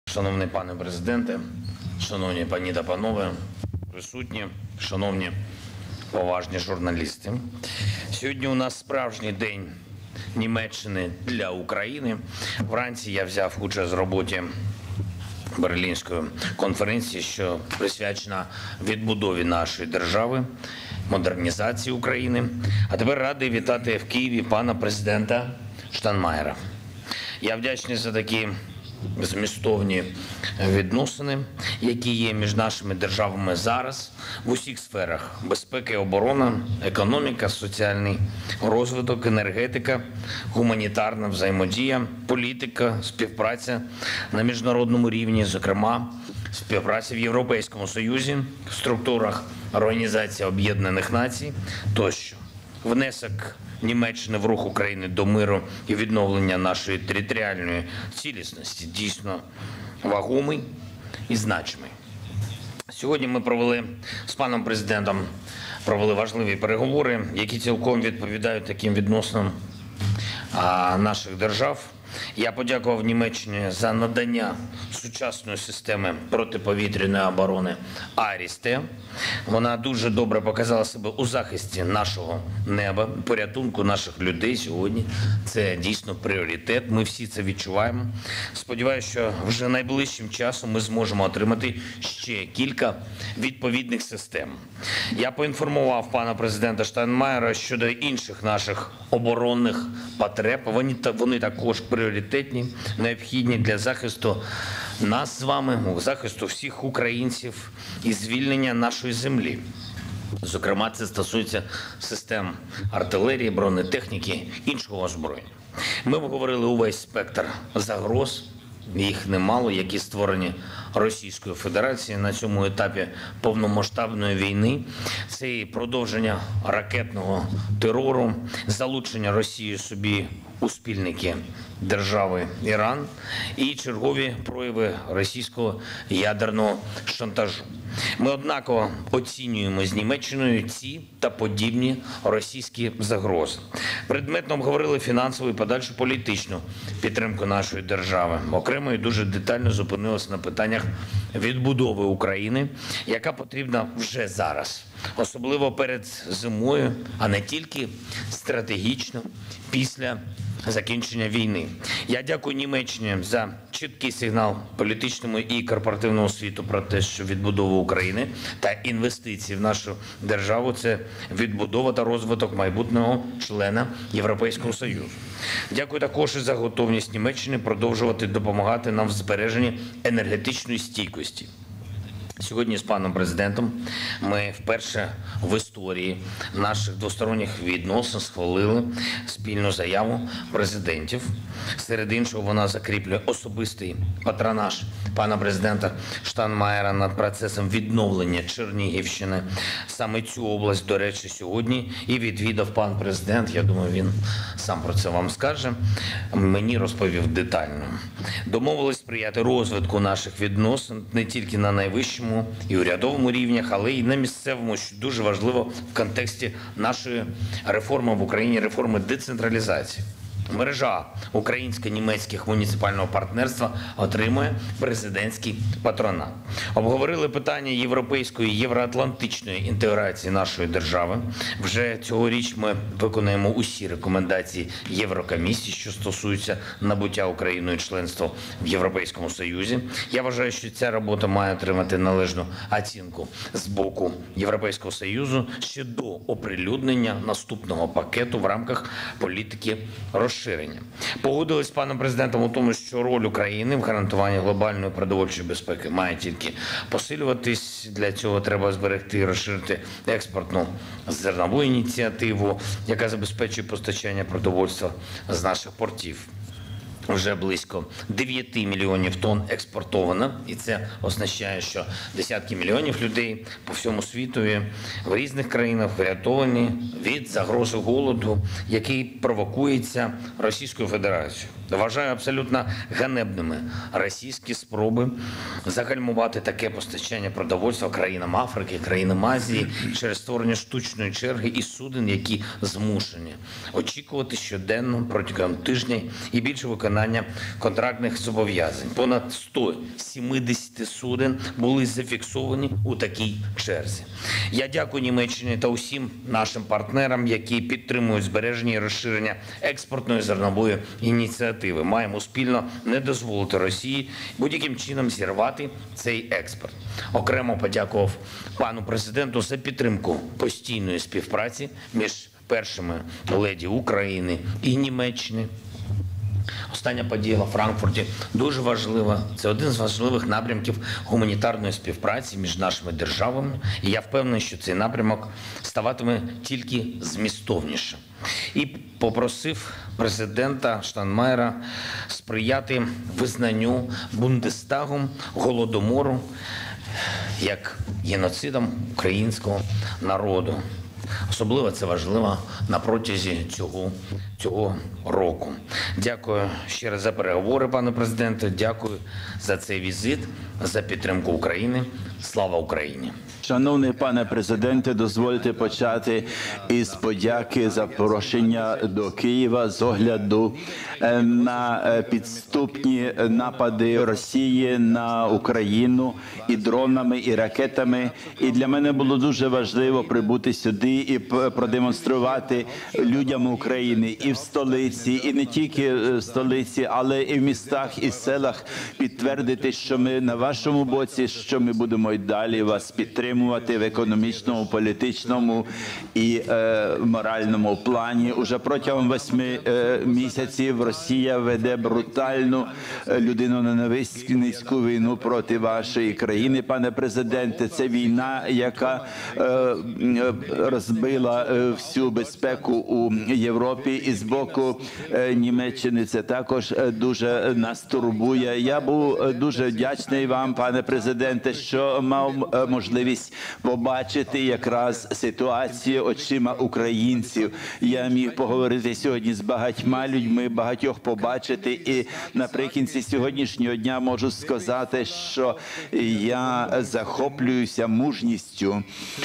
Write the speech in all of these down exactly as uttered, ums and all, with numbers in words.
Шановний пане президенте, шановні пані та панове, присутні, шановні поважні журналісти. Сьогодні у нас справжній день Німеччини для України. Вранці я взяв участь в роботі Берлінської конференції, що присвячена відбудові нашої держави, модернізації України. А тепер радий вітати в Києві пана президента Штайнмайєра. Я вдячний за такі змістовні відносини, які є між нашими державами зараз в усіх сферах: безпеки, оборона, економіка, соціальний розвиток, енергетика, гуманітарна взаємодія, політика, співпраця на міжнародному рівні, зокрема, співпраця в Європейському Союзі, в структурах Організації Об'єднаних Націй тощо. Внесок Німеччини в рух України до миру і відновлення нашої територіальної цілісності дійсно вагомий і значимий. Сьогодні ми провели з паном президентом провели важливі переговори, які цілком відповідають таким відносинам наших держав. Я подякував Німеччині за надання сучасної системи протиповітряної оборони АРІС-Т. Вона дуже добре показала себе у захисті нашого неба, порятунку наших людей сьогодні. Це дійсно пріоритет, ми всі це відчуваємо. Сподіваюся, що вже найближчим часом ми зможемо отримати ще кілька відповідних систем. Я поінформував пана президента Штайнмайєра щодо інших наших оборонних потреб. Вони, вони також пріоритетні, необхідні для захисту нас з вами, захисту всіх українців і звільнення нашої землі. Зокрема, це стосується систем артилерії, бронетехніки, іншого озброєння. Ми обговорили увесь спектр загроз, їх немало, які створені Російською Федерацією на цьому етапі повномасштабної війни. Це і продовження ракетного терору, залучення Росії собі у спільники держави Іран і чергові прояви російського ядерного шантажу. Ми однаково оцінюємо з Німеччиною ці та подібні російські загрози. Предметно обговорили фінансову і подальшу політичну підтримку нашої держави. Окремо і дуже детально зупинилися на питаннях відбудови України, яка потрібна вже зараз, особливо перед зимою, а не тільки стратегічно після закінчення війни. Я дякую Німеччині за чіткий сигнал політичному і корпоративному світу про те, що відбудова України та інвестиції в нашу державу – це відбудова та розвиток майбутнього члена Європейського Союзу. Дякую також і за готовність Німеччини продовжувати допомагати нам в збереженні енергетичної стійкості. Сьогодні з паном президентом ми вперше в історії наших двосторонніх відносин схвалили спільну заяву президентів. Серед іншого, вона закріплює особистий патронаж пана президента Штайнмайєра над процесом відновлення Чернігівщини. Саме цю область, до речі, сьогодні і відвідав пан президент. Я думаю, він сам про це вам скаже. Мені розповів детально. Домовились сприяти розвитку наших відносин не тільки на найвищому і урядовому рівнях, але й на місцевому, що дуже важливо в контексті нашої реформи в Україні, реформи децентралізації. Мережа українсько-німецьких муніципального партнерства отримує президентський патронат. Обговорили питання європейської і євроатлантичної інтеграції нашої держави. Вже цьогоріч ми виконуємо усі рекомендації Єврокомісії, що стосуються набуття Україною членства в Європейському Союзі. Я вважаю, що ця робота має отримати належну оцінку з боку Європейського Союзу ще до оприлюднення наступного пакету в рамках політики розширення. Погодились з паном президентом у тому, що роль України в гарантуванні глобальної продовольчої безпеки має тільки посилюватись. Для цього треба зберегти і розширити експортну зернову ініціативу, яка забезпечує постачання продовольства з наших портів. Вже близько дев'яти мільйонів тонн експортовано, і це означає, що десятки мільйонів людей по всьому світові в різних країнах врятовані від загрози голоду, який провокується Російською Федерацією. Вважаю абсолютно ганебними російські спроби загальмувати таке постачання продовольства країнам Африки, країнам Азії через створення штучної черги і суден, які змушені очікувати щоденно протягом тижня і більше виконання виконання контрактних зобов'язань. Понад сто сімдесят суден були зафіксовані у такій черзі. Я дякую Німеччині та усім нашим партнерам, які підтримують збереження і розширення експортної зернової ініціативи. Маємо спільно не дозволити Росії будь-яким чином зірвати цей експорт. Окремо подякував пану президенту за підтримку постійної співпраці між першими леді України і Німеччини. Остання подія у Франкфурті дуже важлива. Це один з важливих напрямків гуманітарної співпраці між нашими державами. І я впевнений, що цей напрямок ставатиме тільки змістовнішим. І попросив президента Штайнмайєра сприяти визнанню Бундестагом Голодомору як геноцидом українського народу. Особливо це важливо на протязі цього, цього року. Дякую ще раз за переговори, пане президенте. Дякую за цей візит, за підтримку України. Слава Україні! Шановний пане президенте, дозвольте почати із подяки за запрошення до Києва з огляду на підступні напади Росії на Україну і дронами, і ракетами. І для мене було дуже важливо прибути сюди і продемонструвати людям України і в столиці, і не тільки в столиці, але і в містах, і селах підтвердити, що ми на вашому боці, що ми будемо й далі вас підтримувати в економічному, політичному і е, моральному плані. Уже протягом восьми е, місяців Росія веде брутальну е, людиноненависницьку війну проти вашої країни, пане президенте. Це війна, яка е, розбила е, всю безпеку у Європі, і з боку е, Німеччини це також е, дуже нас турбує. Я був дуже вдячний вам, пане президенте, що мав е, можливість побачити якраз ситуацію очима українців. Я міг поговорити сьогодні з багатьма людьми, багатьох побачити, і наприкінці сьогоднішнього дня можу сказати, що я захоплююся мужністю,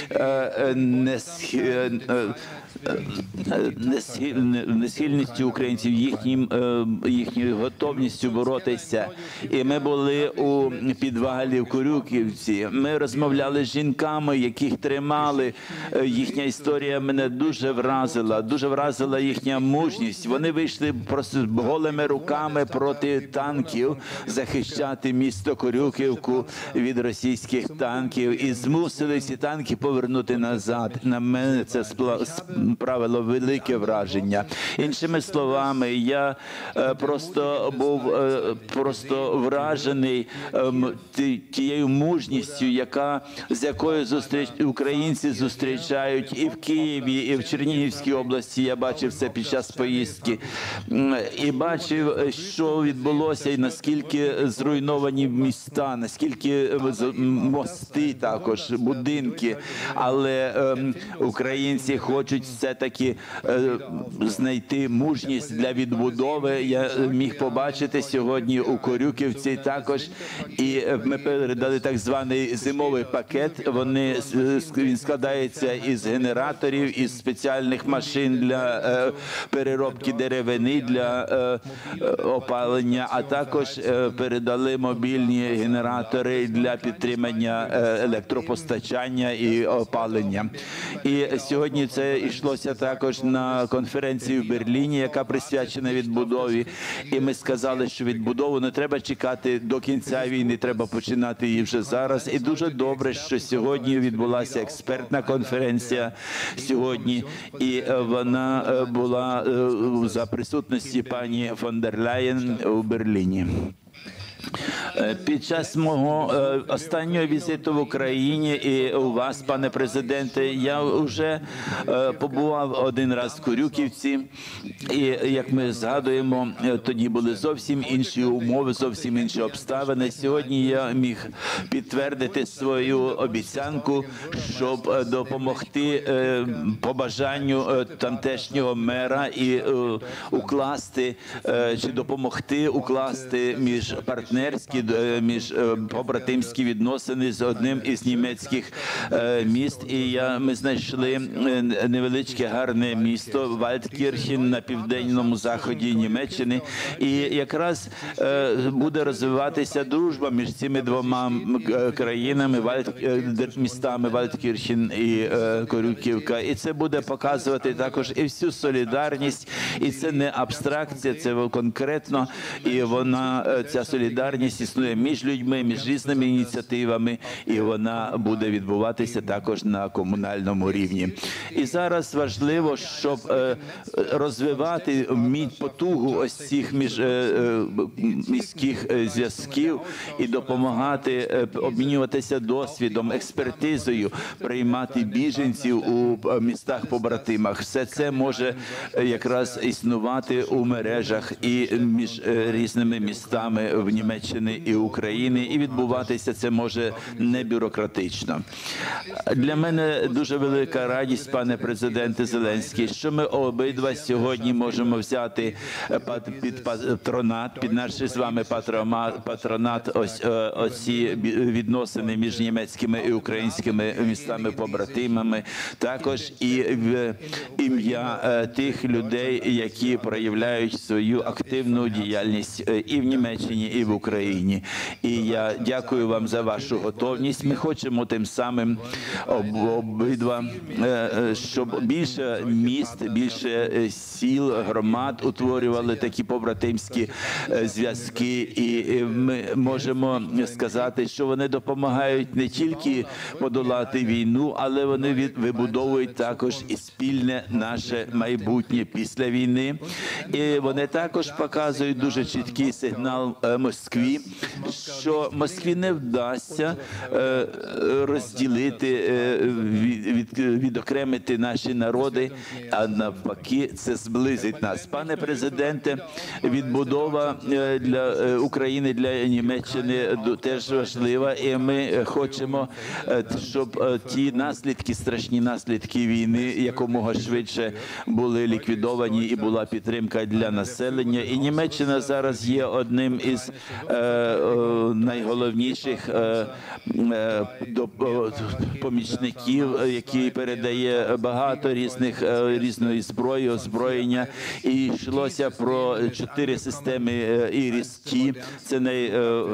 несхильністю українців, їхнім, їхньою готовністю боротися. І ми були у підвалі в Корюківці. Ми розмовляли з жінками, яких тримали. Їхня історія мене дуже вразила. Дуже вразила їхня мужність. Вони вийшли просто голими руками проти танків захищати місто Корюківку від російських танків і змусили ці танки повернути назад. На мене це справило велике враження. Іншими словами, я просто був просто вражений тією мужністю, яка з якою зустріч українці зустрічають і в Києві, і в Чернігівській області. Я бачив це під час поїздки і бачив, що відбулося і наскільки зруйновані міста, наскільки мости, також будинки, але українці хочуть все-таки знайти мужність для відбудови. Я міг побачити сьогодні у Корюківці також, і ми передали так званий зимовий пакет. Вони, він складається із генераторів, із спеціальних машин для переробки деревини, для опалення, а також передали мобільні генератори для підтримання електропостачання і опалення. І сьогодні це йшлося також на конференції в Берліні, яка присвячена відбудові. І ми сказали, що відбудову не треба чекати до кінця війни, треба починати її вже зараз. І дуже добре, що сьогодні відбулася експертна конференція сьогодні, і вона була за присутності пані фон дер Ляєн у Берліні. Під час мого останнього візиту в Україні і у вас, пане президенте, я вже побував один раз в Корюківці, і, як ми згадуємо, тоді були зовсім інші умови, зовсім інші обставини. Сьогодні я міг підтвердити свою обіцянку, щоб допомогти по бажанню тамтешнього мера і укласти, чи допомогти укласти між партнерами партнерські, е, між е, побратимські відносини з одним із німецьких е, міст. І я, ми знайшли е, невеличке гарне місто Вальдкірхен на південному заході Німеччини. І якраз е, буде розвиватися дружба між цими двома е, країнами, Вальд, е, містами Вальдкірхен і е, Корюківка. І це буде показувати також і всю солідарність. І це не абстракція, це конкретно. І вона, е, ця солідарність існує між людьми, між різними ініціативами. І вона буде відбуватися також на комунальному рівні. І зараз важливо, щоб е, розвивати мідь потугу ось цих між е, е, міських е, зв'язків і допомагати е, обмінюватися досвідом, експертизою, приймати біженців у е, містах-побратимах. Все це може е, якраз існувати у мережах і між е, різними містами в Німеччині і Україні, і відбуватися це може не бюрократично. Для мене дуже велика радість, пане президенте Зеленський, що ми обидва сьогодні можемо взяти під патронат, під наш з вами патронат, ось оці відносини між німецькими і українськими містами-побратимами, також і в ім'я тих людей, які проявляють свою активну діяльність і в Німеччині, і в Україні. І я дякую вам за вашу готовність. Ми хочемо тим самим обидва, щоб більше міст, більше сіл, громад утворювали такі побратимські зв'язки. І ми можемо сказати, що вони допомагають не тільки подолати війну, але вони вибудовують також і спільне наше майбутнє після війни. І вони також показують дуже чіткий сигнал Москві, що Москві не вдасться розділити, від, відокремити наші народи, а навпаки, це зблизить нас. Пане президенте, відбудова для України, для Німеччини теж важлива, і ми хочемо, щоб ті наслідки, страшні наслідки війни якомога швидше були ліквідовані і була підтримка для населення. І Німеччина зараз є одним із е, е, найголовніших е, е, до, помічників, який передає багато різних різної зброї, озброєння. І йшлося про чотири системи ІРІС-Ті. Це най,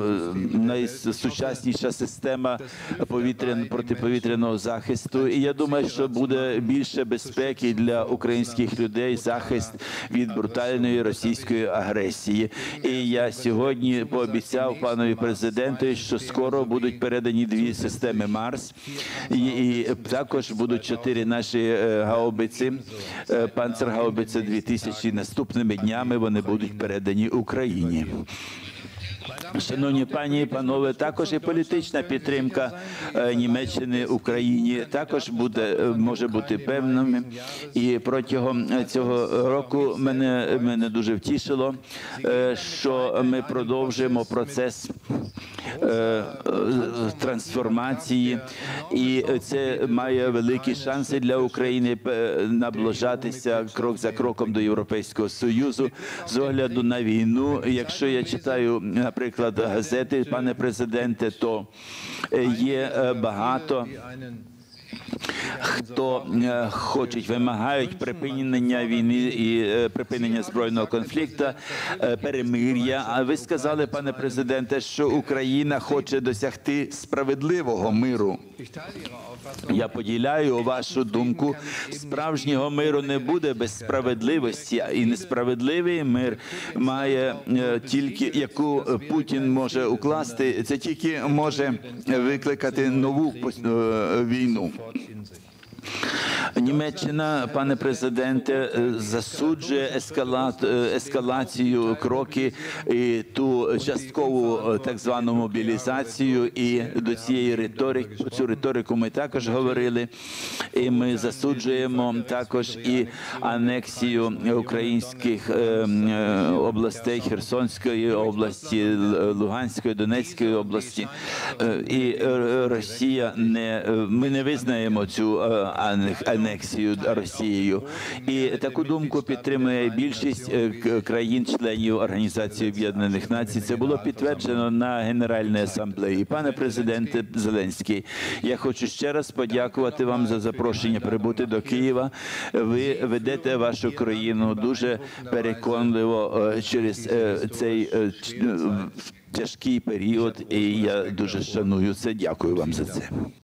найсучасніша система повітрян, протиповітряного захисту. І я думаю, що буде більше безпеки для українських людей, захист від брутальної російської агресії. І я сьогодні пообіцяв панові президенту, що скоро будуть передані дві системи Марс. І, і також будуть чотири наші гаубиці, панцергаубиця дві тисячі, наступними днями вони будуть передані Україні. Шановні пані і панове, також і політична підтримка Німеччини Україні також буде, може бути певним. І протягом цього року мене, мене дуже втішило, що ми продовжуємо процес трансформації, і це має великі шанси для України наближатися крок за кроком до Європейського Союзу з огляду на війну. Якщо я читаю, наприклад, газети, пане президенте, то є багато хто хочуть, вимагають припинення війни і припинення збройного конфлікту, перемир'я. А ви сказали, пане президенте, що Україна хоче досягти справедливого миру. Я поділяю вашу думку. Справжнього миру не буде без справедливості, і несправедливий мир має тільки, яку Путін може укласти, це тільки може викликати нову війну. Німеччина, пане президенте, засуджує ескалат, ескалацію, кроки і ту часткову так звану мобілізацію, і до цієї риторики, цю риторику ми також говорили, і ми засуджуємо також і анексію українських областей, Херсонської області, Луганської, Донецької області, і Росія не, ми не визнаємо цю анексію Росією. І таку думку підтримує більшість е, к- країн-членів Організації Об'єднаних Націй. Це було підтверджено на Генеральній асамблеї. Пане президенте Зеленський, я хочу ще раз подякувати вам за запрошення прибути до Києва. Ви ведете вашу країну дуже переконливо е, через е, цей е, ч- е, тяжкий період, і я дуже шаную це. Дякую вам за це.